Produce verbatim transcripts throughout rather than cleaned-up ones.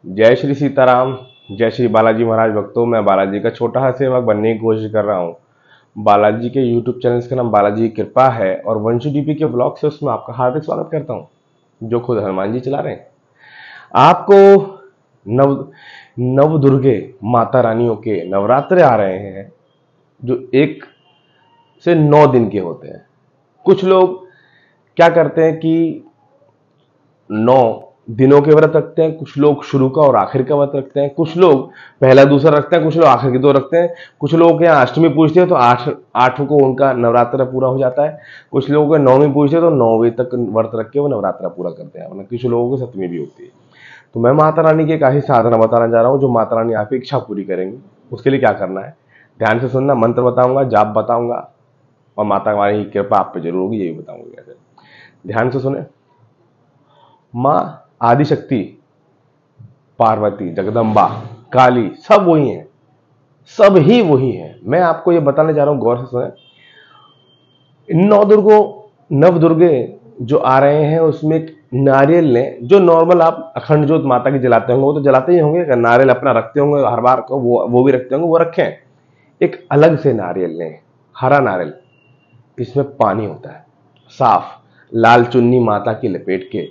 जय श्री सीताराम, जय श्री बालाजी महाराज भक्तों। मैं बालाजी का छोटा सा सेवक बनने की कोशिश कर रहा हूँ। बालाजी के यूट्यूब चैनल का नाम बालाजी की कृपा है और वंशु डीपी के ब्लॉग से उसमें आपका हार्दिक स्वागत करता हूँ, जो खुद हनुमान जी चला रहे हैं। आपको नव नव दुर्गे माता रानियों के नवरात्रे आ रहे हैं, जो एक से नौ दिन के होते हैं। कुछ लोग क्या करते हैं कि नौ दिनों के व्रत रखते हैं, कुछ लोग शुरू का और आखिर का व्रत रखते हैं, कुछ लोग पहला दूसरा रखते हैं, कुछ लोग आखिर के दो रखते हैं, कुछ लोगों के यहाँ अष्टमी पूजते हैं तो आठ आठ को उनका नवरात्र पूरा हो जाता है, कुछ लोगों के नौवीं पूजते हैं तो नौवीं तक व्रत रख के वो नवरात्र पूरा करते हैं, वरना कुछ लोगों की सप्तमी भी होती है। तो मैं माता रानी की एक ऐसी साधना बताना जा रहा हूँ जो माता रानी आपकी इच्छा पूरी करेंगी। उसके लिए क्या करना है, ध्यान से सुनना। मंत्र बताऊंगा, जाप बताऊंगा और माता रानी की कृपा आप पे जरूर होगी, यही बताऊंगा कैसे। ध्यान से सुने। माँ आदिशक्ति, पार्वती, जगदम्बा, काली, सब वही हैं, सब ही वही हैं। मैं आपको ये बताने जा रहा हूं, गौर से सुने। नौ दुर्गों नव दुर्गे जो आ रहे हैं उसमें एक नारियल ने, जो नॉर्मल आप अखंड ज्योत माता की जलाते होंगे वो तो जलाते ही होंगे, नारियल अपना रखते होंगे हर बार को, वो वो भी रखते होंगे, वो रखें। एक अलग से नारियल लें, हरा नारियल, इसमें पानी होता है साफ, लाल चुन्नी माता की लपेट के,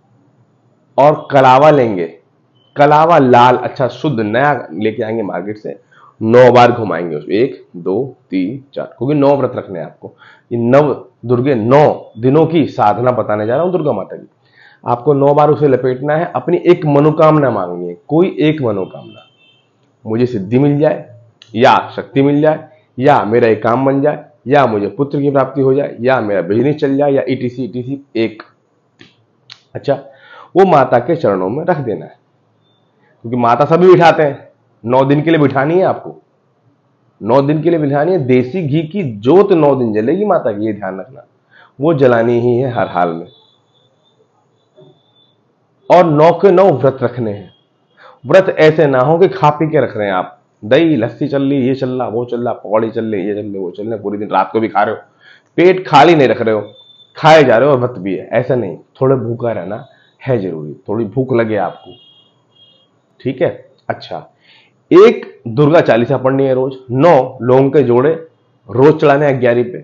और कलावा लेंगे। कलावा लाल अच्छा शुद्ध नया लेके आएंगे मार्केट से। नौ बार घुमाएंगे उसको, एक दो तीन चार, क्योंकि नौ व्रत रखने हैं आपको। ये नव दुर्गे नौ दिनों की साधना बताने जा रहा हूं दुर्गा माता की। आपको नौ बार उसे लपेटना है, अपनी एक मनोकामना मांगनी है, कोई एक मनोकामना। मुझे सिद्धि मिल जाए, या शक्ति मिल जाए, या मेरा एक काम बन जाए, या मुझे पुत्र की प्राप्ति हो जाए, या मेरा बिजनेस चल जाए, या ईटीसी ईटीसी एक। अच्छा, वो माता के चरणों में रख देना है, क्योंकि माता सभी बिठाते हैं। नौ दिन के लिए बिठानी है आपको, नौ दिन के लिए बिठानी है। देसी घी की जोत नौ दिन जलेगी माता की, ये ध्यान रखना, वो जलानी ही है हर हाल में। और नौ के नौ व्रत रखने हैं। व्रत ऐसे ना हो कि खा पी के रख रहे हैं आप, दही लस्सी चल रही, ये चल रहा, वो चल रहा, पकौड़ी चल रही, ये चल रही, वो चल रहे, पूरी दिन रात को भी खा रहे हो, पेट खाली नहीं रख रहे हो, खाए जा रहे हो और व्रत भी है, ऐसा नहीं। थोड़ा भूखा रहना है जरूरी, थोड़ी भूख लगे आपको, ठीक है। अच्छा, एक दुर्गा चालीसा पढ़नी है रोज, नौ लौंग के जोड़े रोज चढ़ाने हैं ग्यारह पे।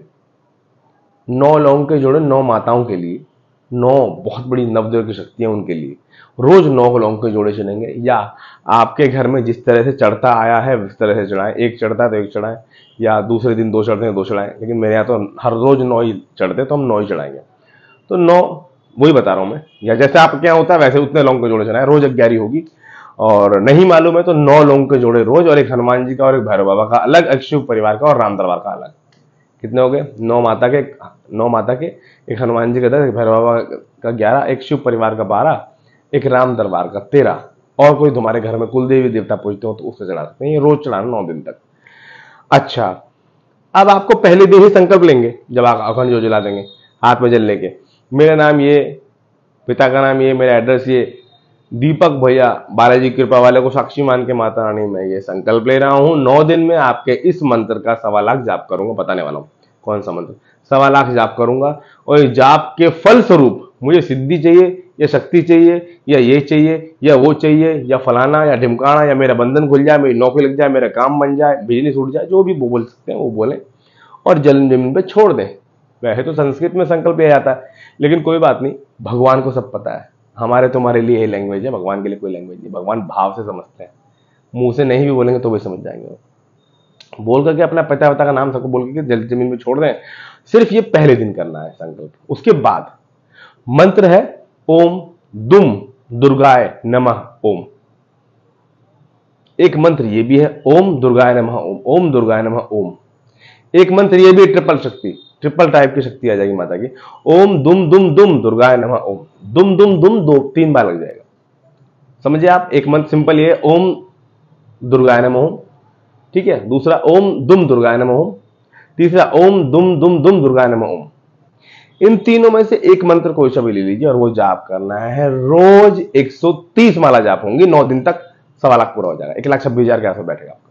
नौ लौंग के जोड़े नौ माताओं के लिए, नौ बहुत बड़ी नवदुर्गा की शक्तियां उनके लिए, रोज नौ लौंग के जोड़े चढ़ेंगे। या आपके घर में जिस तरह से चढ़ता आया है उस तरह से चढ़ाएं, एक चढ़ता है तो एक चढ़ाएं, या दूसरे दिन दो चढ़ते हैं दो चढ़ाएं, लेकिन मेरे यहाँ तो हर रोज नौ ही चढ़ते तो हम नौ ही चढ़ाएंगे। तो नौ वही बता रहा हूं मैं, या जैसे आपके यहाँ होता है वैसे उतने लौंग के जोड़े चढ़ाएं, रोज ग्यारह होगी। और नहीं मालूम है तो नौ लौंग के जोड़े रोज, और एक हनुमान जी का और एक भैरव बाबा का अलग, एक शिव परिवार का और राम दरबार का अलग। कितने हो गए? नौ माता के, नौ माता के, एक हनुमान जी का दस, एक भैरव बाबा का ग्यारह, एक शिव परिवार का बारह, एक राम दरबार का तेरह। और कोई तुम्हारे घर में कुल देवी देवता पूजते हो तो उससे चढ़ा सकते हैं, ये रोज चढ़ाना नौ दिन तक। अच्छा, अब आपको पहले दिन ही संकल्प लेंगे, जब आप अखंड जो जला देंगे हाथ में जल लेके, मेरा नाम ये, पिता का नाम ये, मेरा एड्रेस ये, दीपक भैया बालाजी कृपा वाले को साक्षी मान के माता रानी मैं ये संकल्प ले रहा हूं, नौ दिन में आपके इस मंत्र का सवा लाख जाप करूंगा। बताने वाला हूं कौन सा मंत्र, सवा लाख जाप करूंगा। और इस जाप के फल स्वरूप मुझे सिद्धि चाहिए, या शक्ति चाहिए, या ये चाहिए, या वो चाहिए, या फलाना, या ढिमकाना, या मेरा बंधन खुल जाए, मेरी नौकरी लग जाए, मेरा काम बन जाए, बिजली उठ जाए, जो भी वो बोल सकते हैं वो बोले और जल जमीन पे छोड़ दें। वैसे तो संस्कृत में संकल्प यह आता है, लेकिन कोई बात नहीं, भगवान को सब पता है। हमारे तुम्हारे लिए ये लैंग्वेज है, भगवान के लिए कोई लैंग्वेज नहीं। भगवान भाव से समझते हैं, मुंह से नहीं भी बोलेंगे तो भी समझ जाएंगे। बोल करके अपना पिता पिता का नाम सबको बोल करके जल जमीन में छोड़ दें। सिर्फ ये पहले दिन करना है संकल्प। उसके बाद मंत्र है ओम दुम दुर्गाय नमः ओम। एक मंत्र ये भी है ओम दुर्गाय नमः ओम, ओम दुर्गाय नमः ओम। एक मंत्र ये भी ट्रिपल शक्ति, ट्रिपल टाइप की शक्ति आ जाएगी माता की। ओम दुम दुम दुम दुर्गाय नमः ओम, दुम दुम दुम दो तीन बार लग जाएगा, समझिए आप। एक मंत्र सिंपल ये ओम दुर्गाय नमः ओम, ठीक है। दूसरा ओम दुम दुर्गाय नमः ओम, तीसरा ओम दुम दुम दुम दुर्गाय नमः ओम। इन तीनों में से एक मंत्र कोई सा भी ले लीजिए और वो जाप करना है रोज। एक सौ तीस माला जाप होंगी नौ दिन तक, सवा लाख पूरा हो जाएगा, एक लाख छब्बीस हजार के आसपास बैठेगा आपका,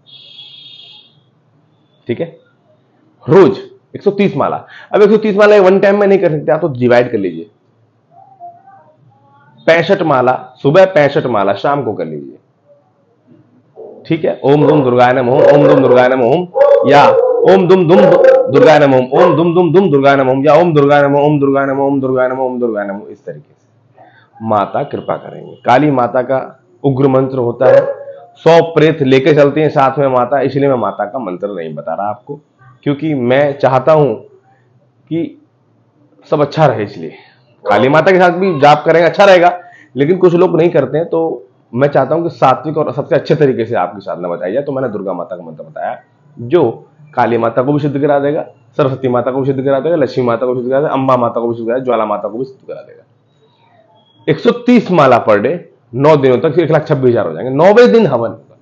ठीक है। रोज एक सौ तीस माला। अब एक सौ तीस माला वन टाइम में नहीं कर सकते आप, तो डिवाइड कर लीजिए। पैंसठ माला सुबह, पैंसठ माला शाम को कर लीजिए। ठीक है, ओम दुम दुर्गाय नमः, ओम दुम दुर्गाय नमः, या ओम दुम दुम दुर्गाय नमः, ओम दुम दुम दुम दुर्गाय नमः, या ओम दुर्गाय नमः, ओम दुर्गाय नमः, ओम दुर्गाय नमः, ओम दुर्गाय नमः। इस तरीके से माता कृपा करेंगे। काली माता का उग्र मंत्र होता है, सौ प्रेत लेके चलती हैं साथ में माता, इसलिए मैं माता का मंत्र नहीं बता रहा आपको, क्योंकि मैं चाहता हूं कि सब अच्छा रहे। इसलिए काली माता के साथ भी जाप करेंगे अच्छा रहेगा, लेकिन कुछ लोग नहीं करते हैं, तो मैं चाहता हूं कि सात्विक और सबसे अच्छे तरीके से आपकी साधना बताई जाए। तो मैंने दुर्गा माता का मंत्र बताया, जो काली माता को भी सिद्ध करा देगा, सरस्वती माता को भी सिद्ध करा देगा, लक्ष्मी माता को भी सिद्ध करा देगा, अम्बा माता को भी सिद्ध करा देगा, ज्वाला माता को भी सिद्ध करा देगा। एक सौ तीस माला पर डे, नौ दिनों तक एक लाख छब्बीस हजार हो जाएंगे। नौवें दिन हवन होगा।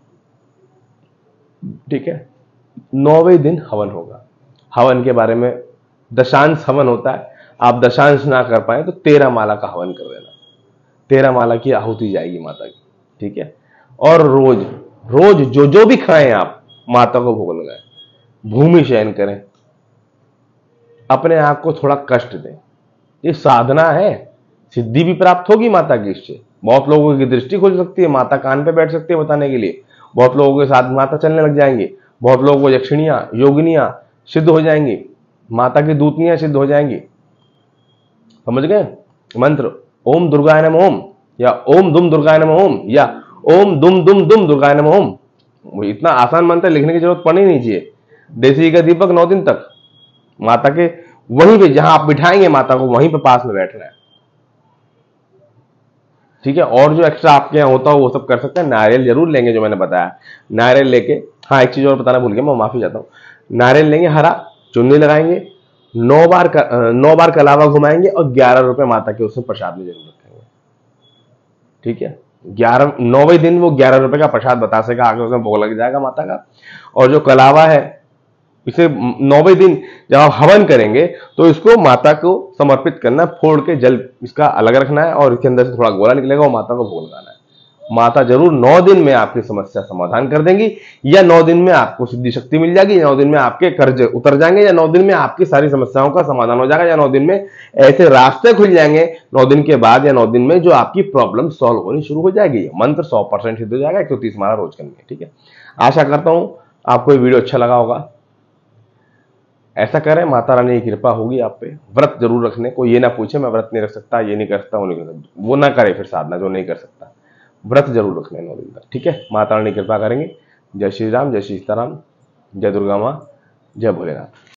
ठीक है, नौवें दिन हवन होगा। हवन के बारे में, दशांश हवन होता है, आप दशांश ना कर पाए तो तेरह माला का हवन कर देना। तेरह माला की आहुति जाएगी माता की। ठीक है, और रोज रोज जो जो भी खाएं आप, माता को भोग लगाएं, भूमि शयन करें, अपने आप को थोड़ा कष्ट दें। ये साधना है, सिद्धि भी प्राप्त होगी माता की इससे। बहुत लोगों की दृष्टि खुल सकती है, माता कान पे बैठ सकती है बताने के लिए। बहुत लोगों के साथ माता चलने लग जाएंगे, बहुत लोगों को यक्षिणियां, योगिनियां सिद्ध हो जाएंगी, माता की दूतनियां सिद्ध हो जाएंगी। समझ गए मंत्र? ओम दुर्गाय नमः ओम, या ओम दुम दुर्गाय नमः ओम, या ओम दुम दुम दुम दुर्गाय नमः ओम। इतना आसान मंत्र लिखने की जरूरत पड़नी नहीं चाहिए। देसी का दीपक नौ दिन तक माता के वहीं पे जहां आप बिठाएंगे माता को, वहीं पे पास में बैठना है। ठीक है, और जो एक्स्ट्रा आपके यहाँ होता हो वो सब कर सकते हैं। नारियल जरूर लेंगे, जो मैंने बताया नारियल लेके। हाँ, एक चीज और बताना भूल गया, मैं माफी चाहता हूँ। नारियल लेंगे हरा, चुन्नी लगाएंगे, नौ बार का, नौ बार कलावा घुमाएंगे, और ग्यारह रुपए माता के उसमें प्रसाद में जरूर रखेंगे। ठीक है, ग्यारह नौवें दिन वो ग्यारह रुपए का प्रसाद बतासे का आगे उसमें भोग लग जाएगा माता का। और जो कलावा है, इसे नौवें दिन जब आप हवन करेंगे तो इसको माता को समर्पित करना, फोड़ के जल इसका अलग रखना है, और इसके अंदर से थोड़ा गोला निकलेगा, वो माता को भोग लगाना है। माता जरूर नौ दिन में आपकी समस्या समाधान कर देंगी, या नौ दिन में आपको सिद्धि शक्ति मिल जाएगी, या नौ दिन में आपके कर्ज उतर जाएंगे, या नौ दिन में आपकी सारी समस्याओं का समाधान हो जाएगा, या नौ दिन में ऐसे रास्ते खुल जाएंगे नौ दिन के बाद, या नौ दिन में जो आपकी प्रॉब्लम सॉल्व होनी शुरू हो जाएगी। मंत्र सौ परसेंट सिद्ध हो जाएगा। एक सौ तीस माला रोज करनी है। ठीक है, आशा करता हूं आपको ये वीडियो अच्छा लगा होगा। ऐसा करें, माता रानी की कृपा होगी आप पे। व्रत जरूर रखने को, ये ना पूछे मैं व्रत नहीं रख सकता, ये नहीं कर सकता, वो नहीं कर सकता, वो ना करे फिर साधना जो नहीं कर सकता। व्रत जरूर रखने नौ दिन तक। ठीक है, माता रानी कृपा करेंगे। जय श्री राम, जय श्री सीताराम, जय दुर्गा माँ, जय भोलेनाथ।